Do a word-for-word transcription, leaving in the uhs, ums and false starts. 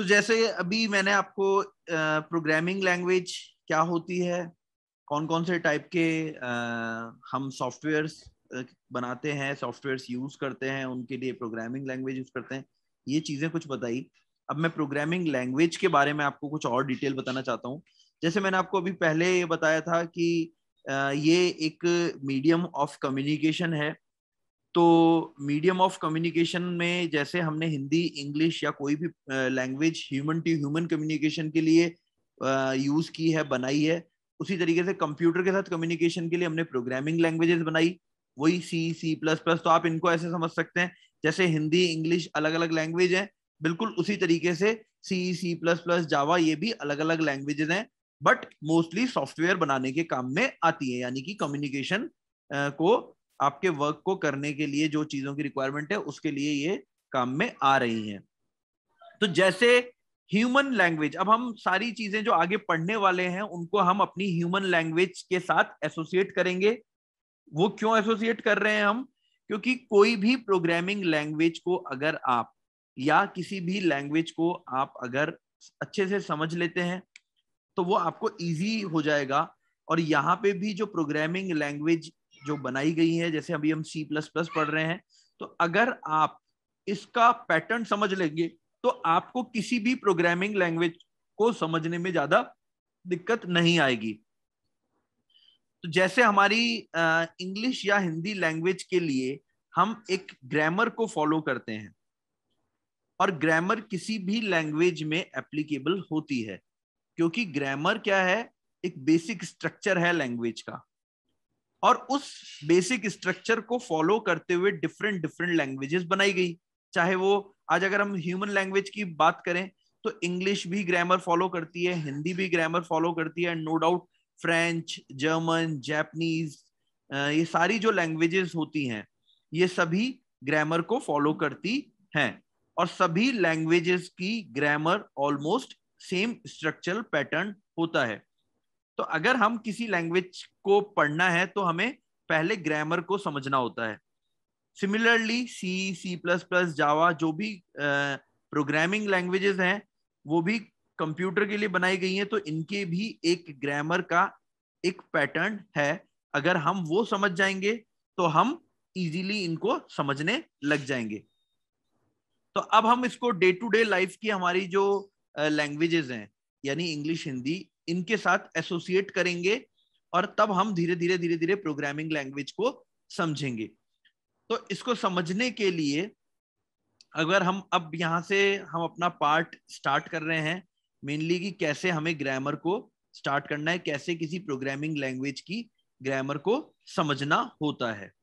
तो जैसे अभी मैंने आपको प्रोग्रामिंग लैंग्वेज क्या होती है, कौन कौन से टाइप के uh, हम सॉफ्टवेयर्स बनाते हैं, सॉफ्टवेयर्स यूज करते हैं, उनके लिए प्रोग्रामिंग लैंग्वेज यूज करते हैं, ये चीजें कुछ बताई। अब मैं प्रोग्रामिंग लैंग्वेज के बारे में आपको कुछ और डिटेल बताना चाहता हूँ। जैसे मैंने आपको अभी पहले ये बताया था कि uh, ये एक मीडियम ऑफ कम्युनिकेशन है। तो मीडियम ऑफ कम्युनिकेशन में जैसे हमने हिंदी, इंग्लिश या कोई भी language human to human communication के लिए यूज की है, बनाई है, उसी तरीके से कंप्यूटर के साथ कम्युनिकेशन के लिए हमने प्रोग्रामिंग लैंग्वेजेस बनाई, वही सी, सी प्लस प्लस। तो आप इनको ऐसे समझ सकते हैं जैसे हिंदी, इंग्लिश अलग अलग लैंग्वेज है, बिल्कुल उसी तरीके से सी, सी प्लस प्लस, जावा, ये भी अलग अलग लैंग्वेजेस हैं, बट मोस्टली सॉफ्टवेयर बनाने के काम में आती है, यानी कि कम्युनिकेशन को, आपके वर्क को करने के लिए जो चीजों की रिक्वायरमेंट है उसके लिए ये काम में आ रही हैं। तो जैसे ह्यूमन लैंग्वेज, अब हम सारी चीजें जो आगे पढ़ने वाले हैं उनको हम अपनी ह्यूमन लैंग्वेज के साथ एसोसिएट करेंगे। वो क्यों एसोसिएट कर रहे हैं हम? क्योंकि कोई भी प्रोग्रामिंग लैंग्वेज को अगर आप, या किसी भी लैंग्वेज को आप अगर अच्छे से समझ लेते हैं तो वो आपको इजी हो जाएगा। और यहाँ पे भी जो प्रोग्रामिंग लैंग्वेज जो बनाई गई है, जैसे अभी हम सी प्लस प्लस पढ़ रहे हैं, तो अगर आप इसका पैटर्न समझ लेंगे तो आपको किसी भी प्रोग्रामिंग लैंग्वेज को समझने में ज्यादा दिक्कत नहीं आएगी। तो जैसे हमारी इंग्लिश या हिंदी लैंग्वेज के लिए हम एक ग्रामर को फॉलो करते हैं, और ग्रामर किसी भी लैंग्वेज में एप्लीकेबल होती है, क्योंकि ग्रामर क्या है, एक बेसिक स्ट्रक्चर है लैंग्वेज का, और उस बेसिक स्ट्रक्चर को फॉलो करते हुए डिफरेंट डिफरेंट लैंग्वेजेस बनाई गई। चाहे वो आज अगर हम ह्यूमन लैंग्वेज की बात करें तो इंग्लिश भी ग्रामर फॉलो करती है, हिंदी भी ग्रामर फॉलो करती है, no doubt French, German, Japanese, ये सारी जो लैंग्वेजेस होती हैं ये सभी ग्रामर को फॉलो करती हैं, और सभी लैंग्वेजेस की grammar almost same structural pattern होता है। तो अगर हम किसी लैंग्वेज को पढ़ना है तो हमें पहले ग्रामर को समझना होता है। Similarly C, C plus plus, Java, जो भी प्रोग्रामिंग लैंग्वेजेस हैं वो भी कंप्यूटर के लिए बनाई गई हैं, तो इनके भी एक ग्रामर का एक पैटर्न है। अगर हम वो समझ जाएंगे तो हम इजीली इनको समझने लग जाएंगे। तो अब हम इसको डे टू डे लाइफ की हमारी जो लैंग्वेजेस हैं, यानी इंग्लिश, हिंदी, इनके साथ एसोसिएट करेंगे, और तब हम धीरे धीरे धीरे धीरे प्रोग्रामिंग लैंग्वेज को समझेंगे। तो इसको समझने के लिए अगर हम अब यहाँ से हम अपना पार्ट स्टार्ट कर रहे हैं मेनली कि कैसे हमें ग्रामर को स्टार्ट करना है, कैसे किसी प्रोग्रामिंग लैंग्वेज की ग्रामर को समझना होता है।